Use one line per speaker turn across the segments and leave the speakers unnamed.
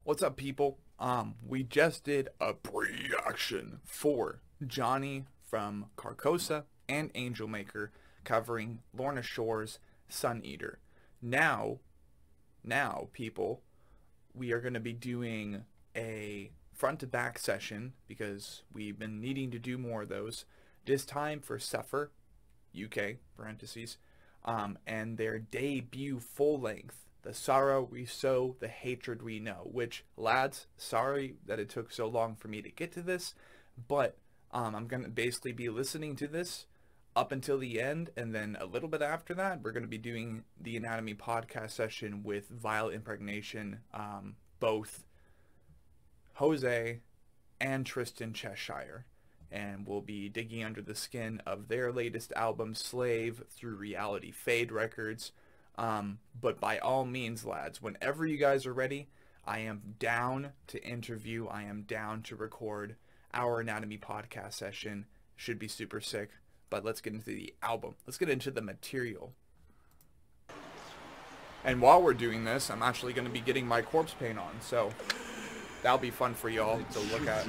What's up, people? We just did a Breeaction for Johnny from Carcosa and Angelmaker covering Lorna Shore's Sun Eater. Now, people, we are going to be doing a front-to-back session because we've been needing to do more of those. This time for Suffer, UK, parentheses, and their debut full-length, The Sorrow We Sow, The Hatred We Know, which, lads, sorry that it took so long for me to get to this, but I'm going to basically be listening to this up until the end, and then a little bit after that, we're going to be doing the Anatomy podcast session with Vile Impregnation, both Jose and Tristan Cheshire, and we'll be digging under the skin of their latest album, Slave, through Reality Fade Records. But by all means, lads, whenever you guys are ready, I am down to interview. I am down to record our Anatomy podcast session. Should be super sick. But let's get into the album. Let's get into the material. And while we're doing this, I'm actually going to be getting my corpse paint on, so that'll be fun for y'all to look at.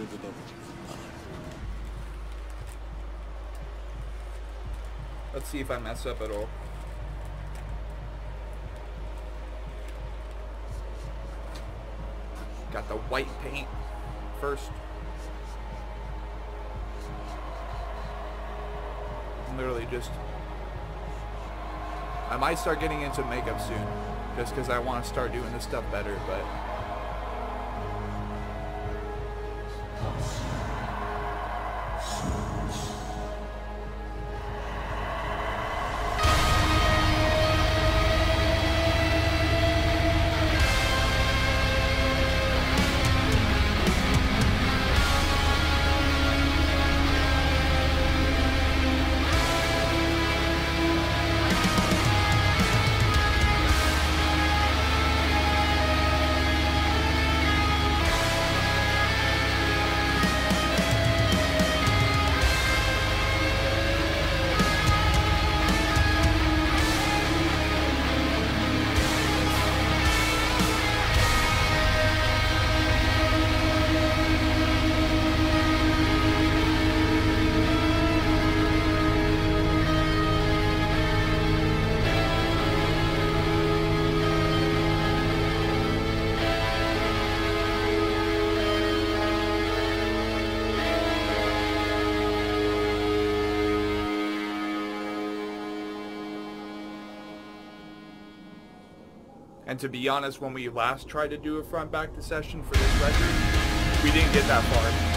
Let's see if I mess up at all. Got the white paint first. Literally just... I might start getting into makeup soon, just because I want to start doing this stuff better, but... And to be honest, when we last tried to do a front-back session for this record, we didn't get that far.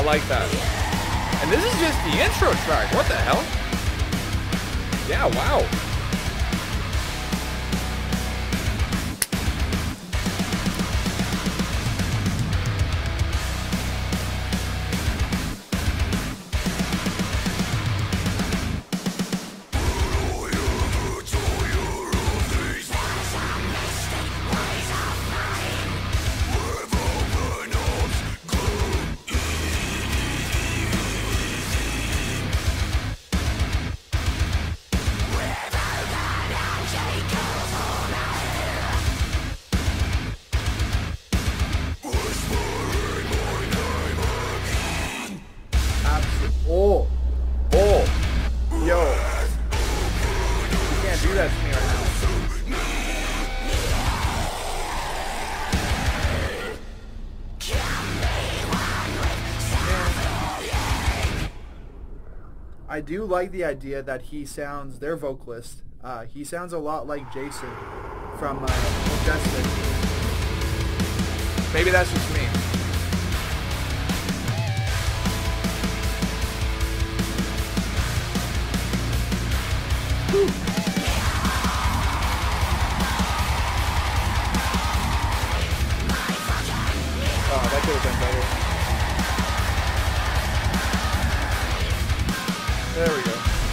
like that. And this is just the intro track. What the hell? Yeah, wow.
I do like the idea that he sounds, their vocalist, he sounds a lot like Jason from Majestic.
Maybe that's just me. Whew. Oh, that could have been better. There we go.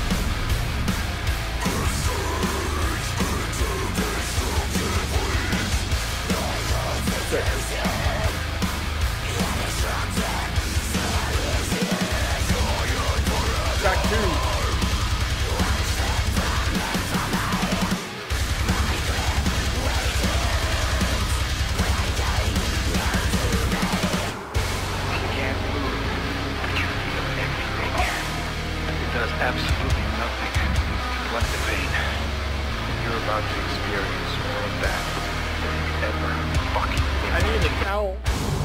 Track 2.
Absolutely nothing to let the pain. You're about to experience more of that than you ever fucking think.
I need a cowl.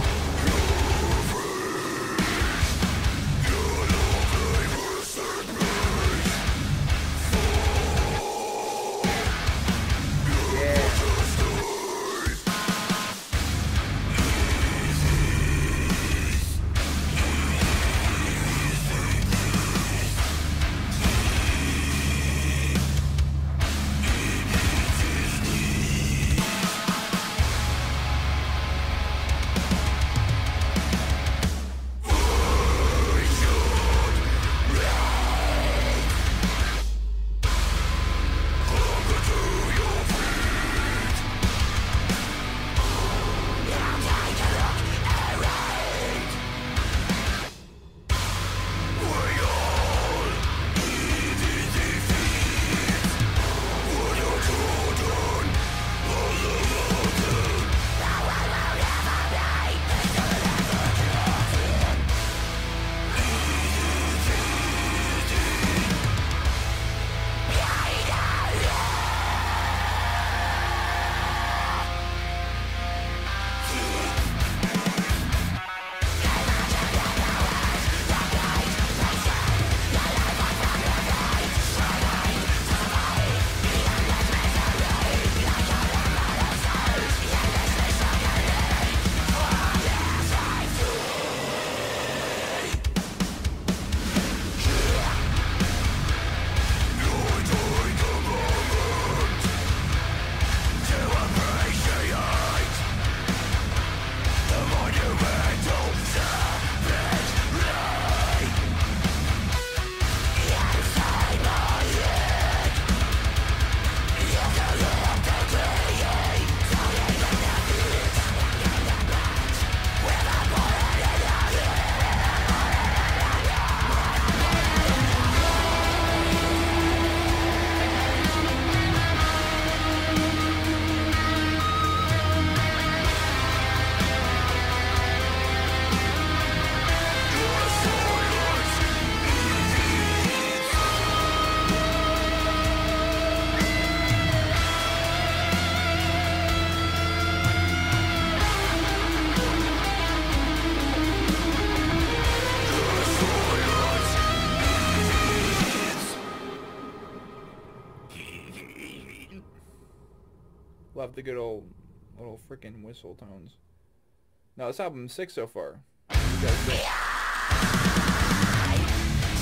Love the good old little freaking whistle tones. Now, this album's 6 so far. You guys think?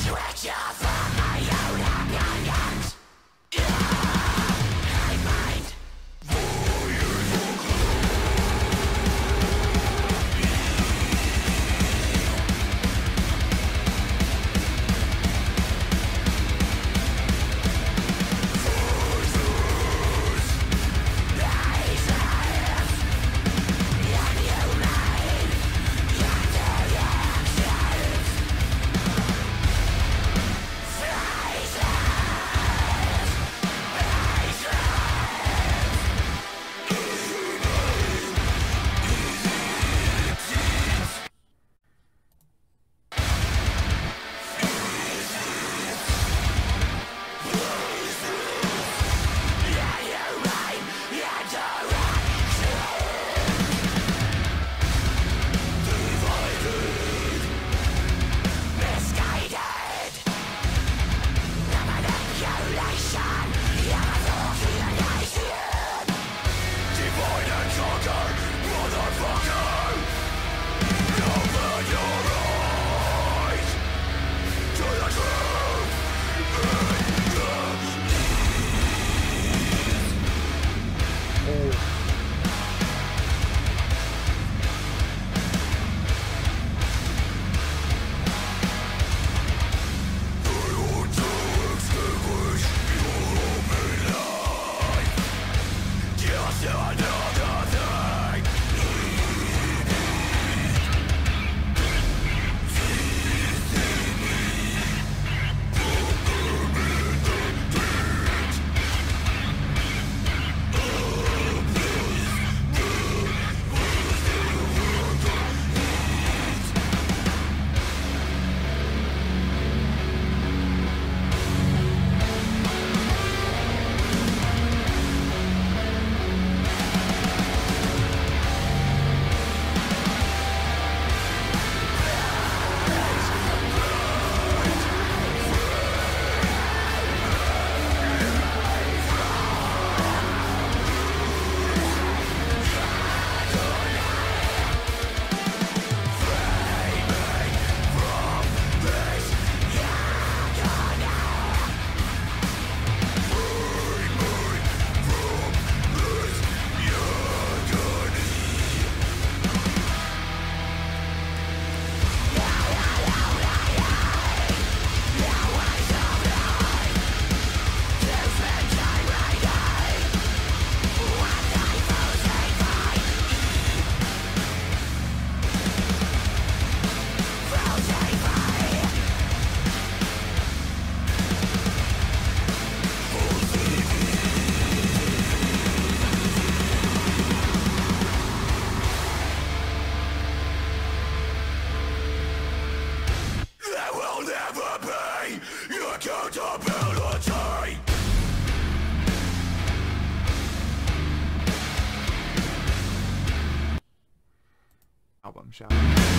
album, shall we?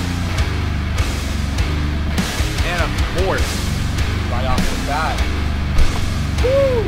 And of course, right off the bat, woo!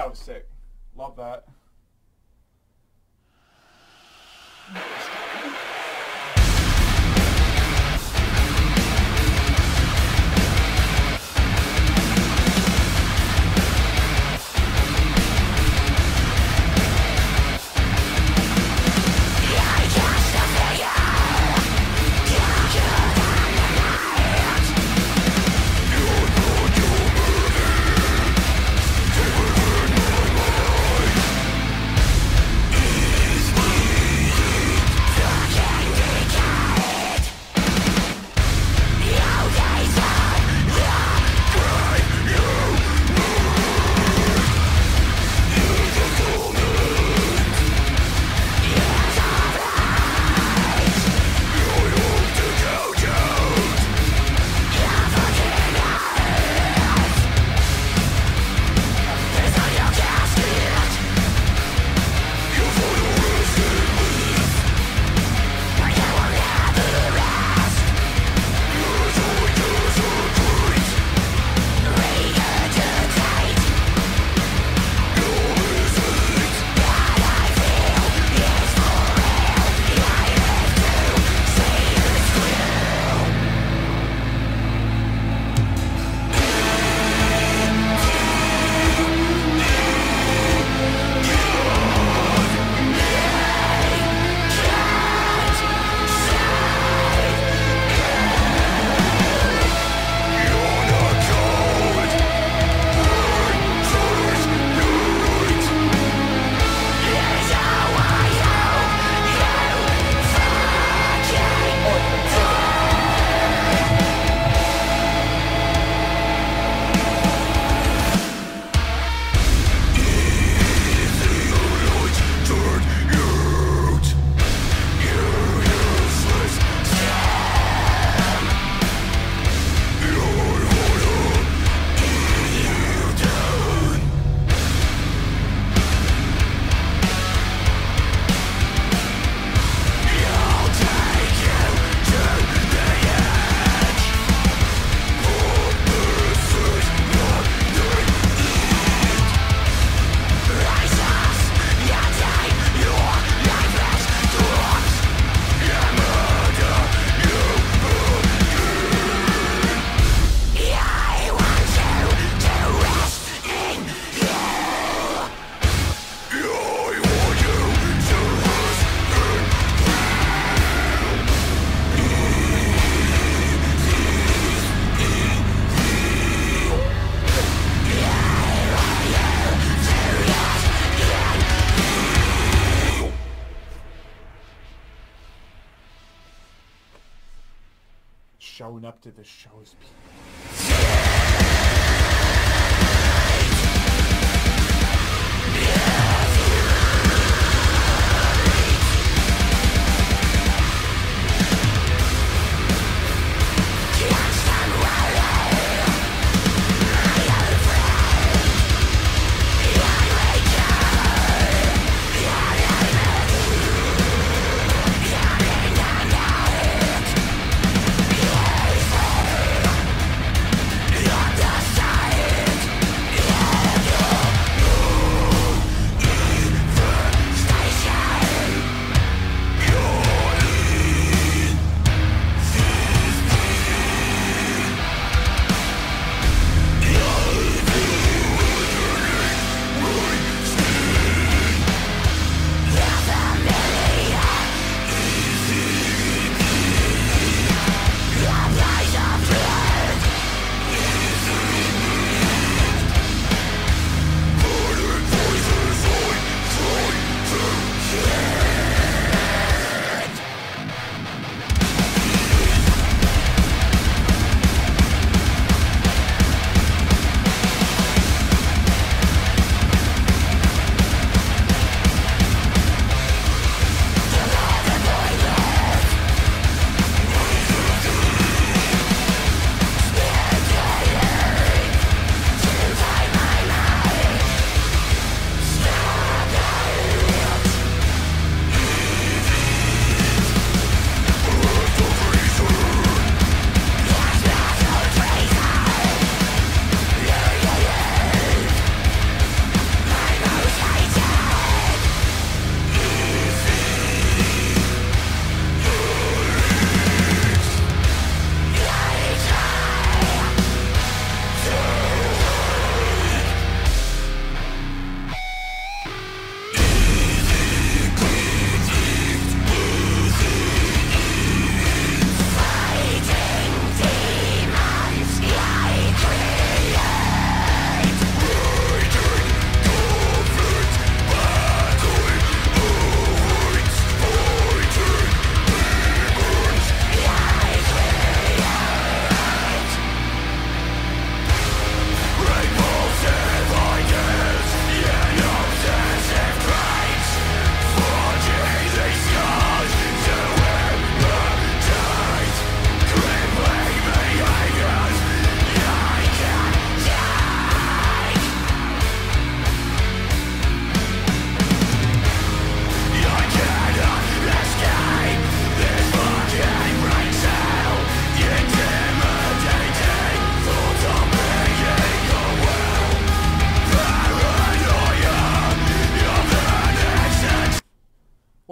That was sick. Love that. Showing up to the shows, people.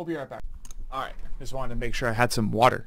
We'll be right back. All right. Just wanted to make sure I had some water.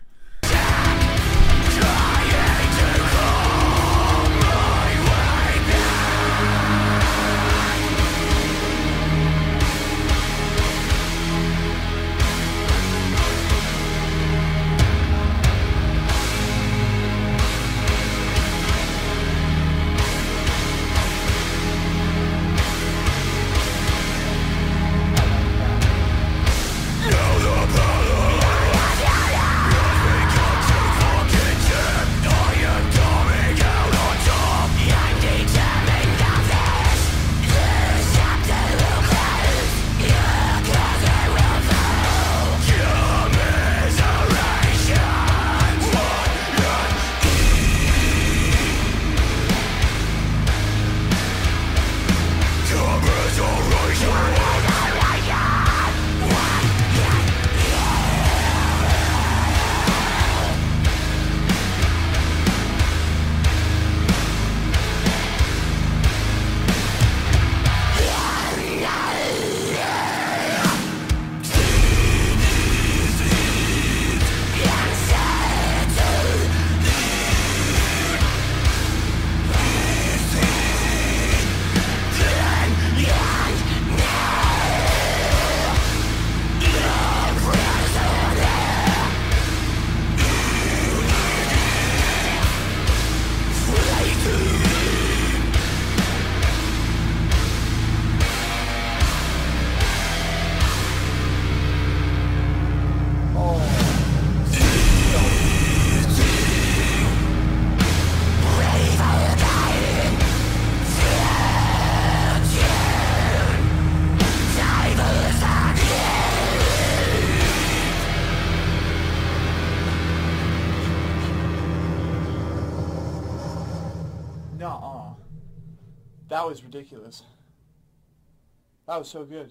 That was ridiculous. That was so good.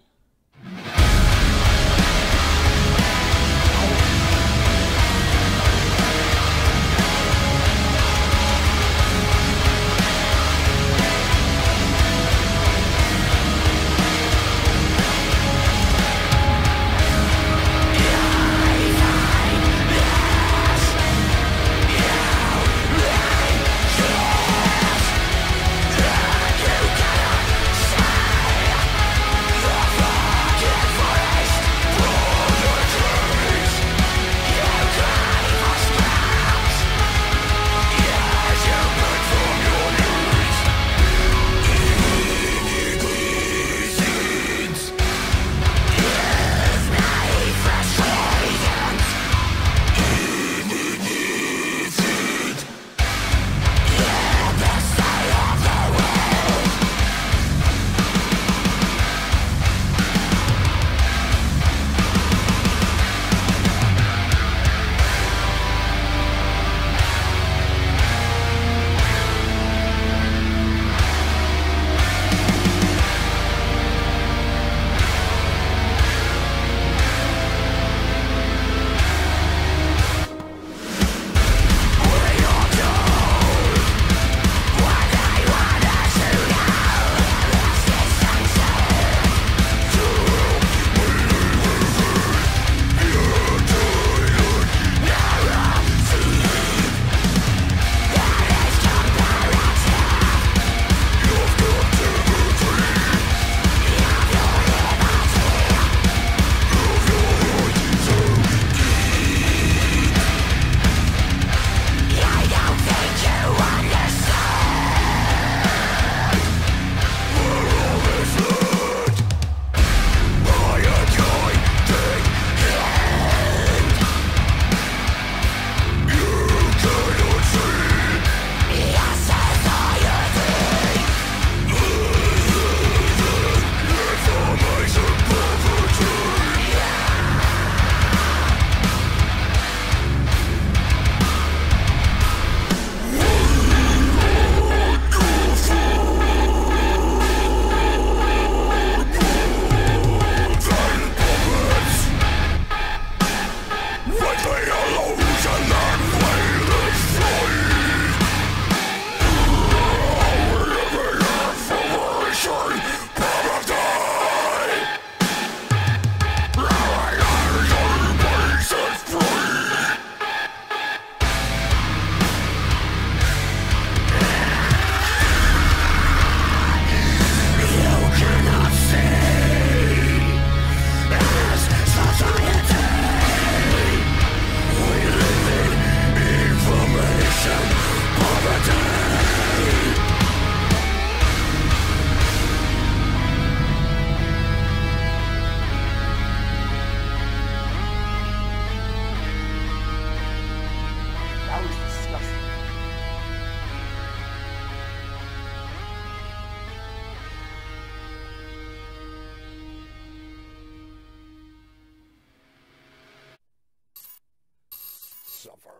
suffer.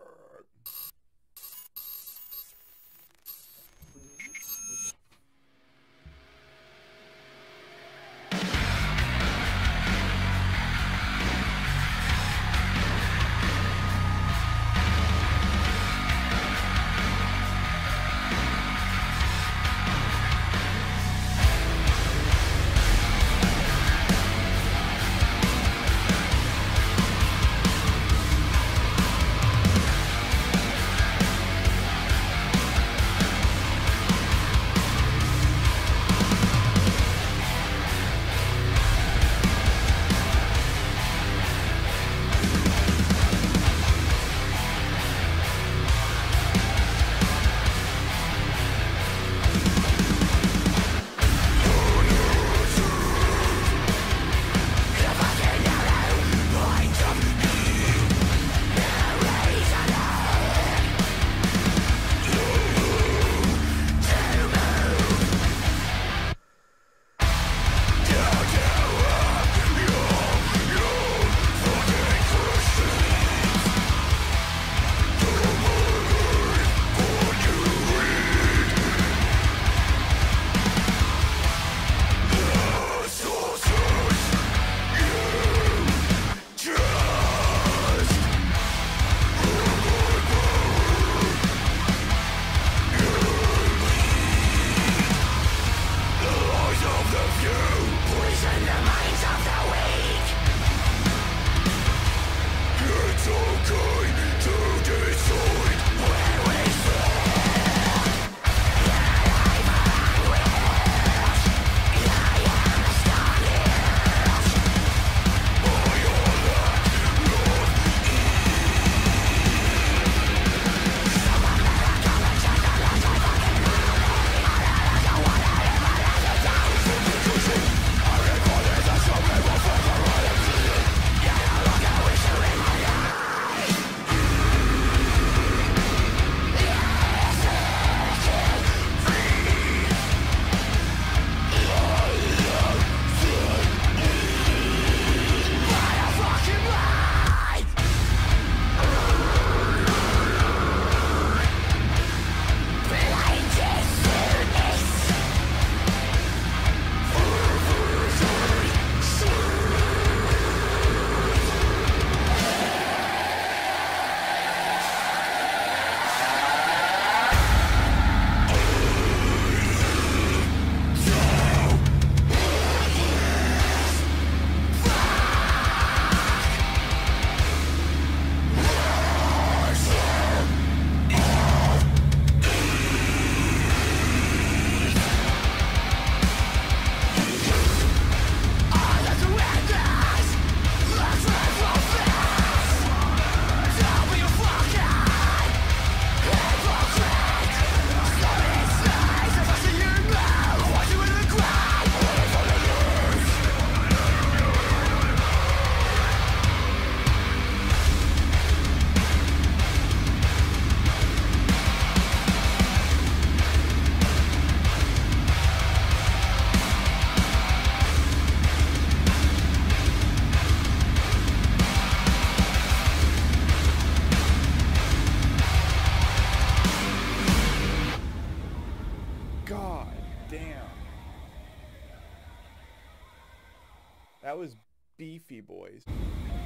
That was beefy, boys.
I'm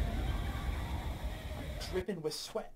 dripping with sweat.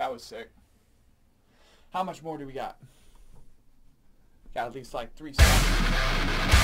That was sick. How much more do we got? Got at least like 3 seconds.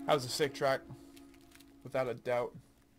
That was a sick track, without a doubt.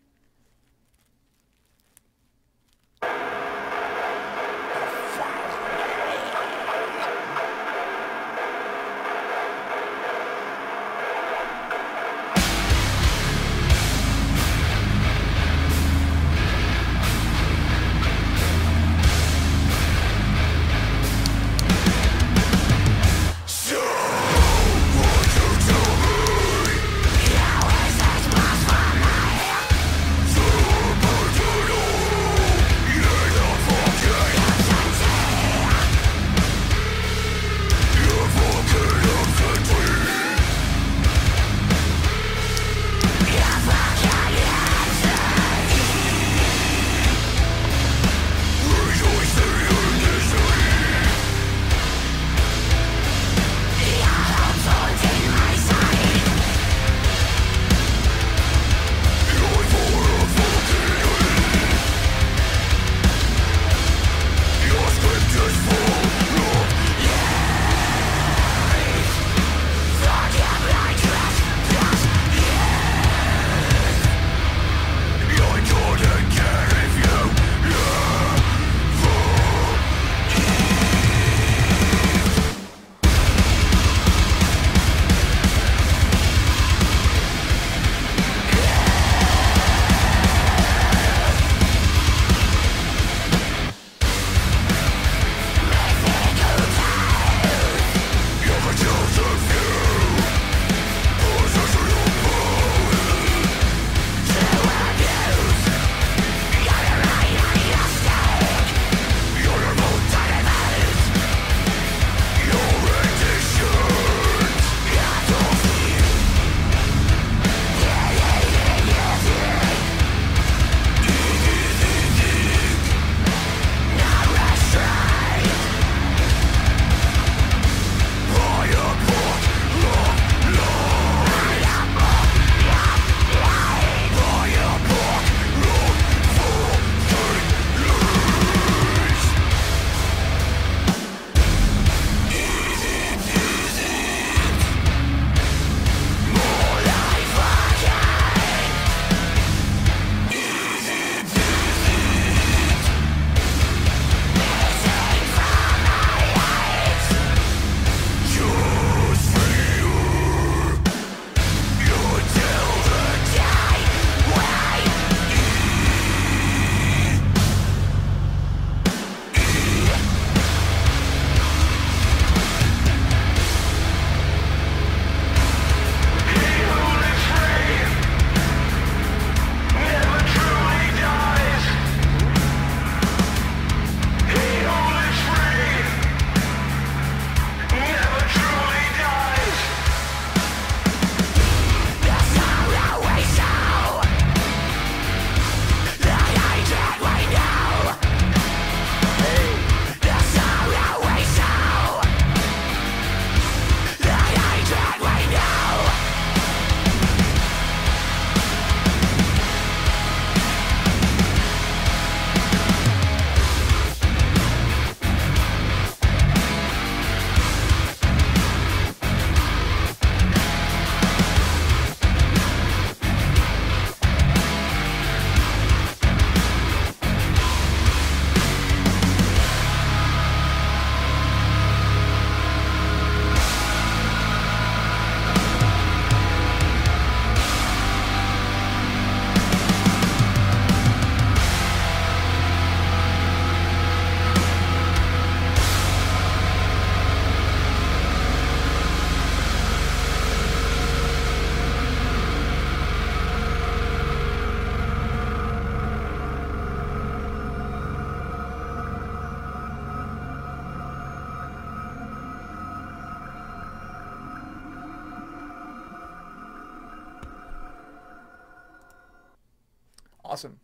Awesome.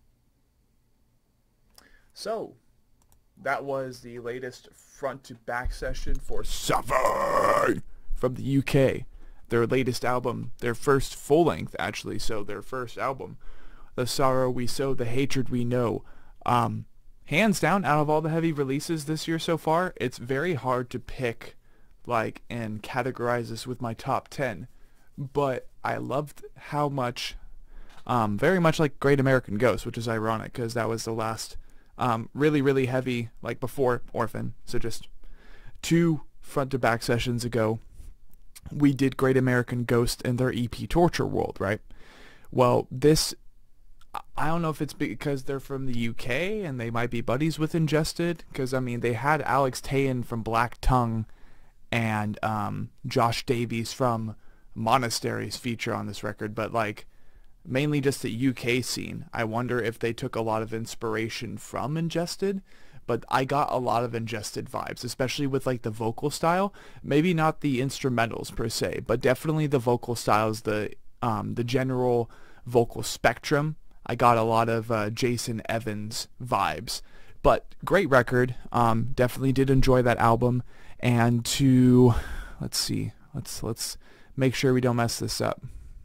So, that was the latest front to back session for Suffer from the UK. Their latest album, their first full length actually, so their first album, The Sorrow We Sow, The Hatred We Know. Hands down, out of all the heavy releases this year so far, it's very hard to pick and categorize this with my top 10. But I loved how much, very much like Great American Ghost, which is ironic because that was the last really, really heavy, like before Orphan. So just 2 front-to-back sessions ago, we did Great American Ghost and their EP Torture World, right? Well, this, I don't know if it's because they're from the UK and they might be buddies with Ingested, because, I mean, they had Alex Tayan from Black Tongue and Josh Davies from Monasteries feature on this record, but, like, mainly just the UK scene. I wonder if they took a lot of inspiration from Ingested, but I got a lot of Ingested vibes, especially with like the vocal style. Maybe not the instrumentals per se, but definitely the vocal styles, the general vocal spectrum. I got a lot of Jason Evans vibes. But great record. Definitely did enjoy that album. And to, let's see, let's make sure we don't mess this up.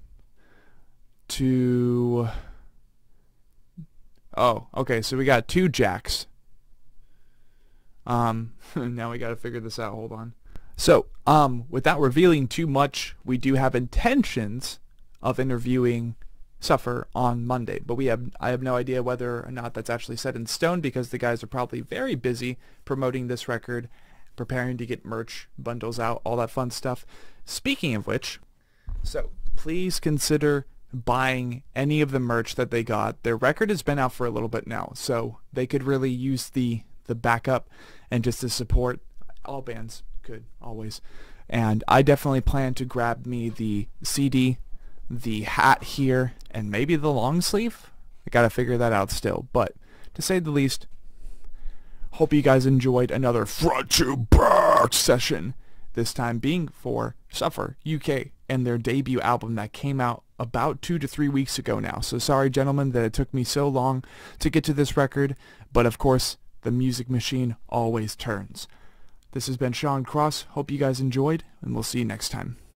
Oh, okay, so we got 2 Jacks. Now we gotta figure this out, hold on. So, without revealing too much, we do have intentions of interviewing Suffer on Monday, but I have no idea whether or not that's actually set in stone, because the guys are probably very busy promoting this record, preparing to get merch bundles out, all that fun stuff. Speaking of which, so please consider buying any of the merch that they got. Their record has been out for a little bit now, so they could really use the backup and just to support. All bands could, always. And I definitely plan to grab me the CD, the hat here, and maybe the long sleeve. I gotta figure that out still, but to say the least, hope you guys enjoyed another front to back session, this time being for Suffer UK and their debut album that came out about 2 to 3 weeks ago now. So sorry, gentlemen, that it took me so long to get to this record, but of course the music machine always turns. This has been Sean Cross. Hope you guys enjoyed, and we'll see you next time.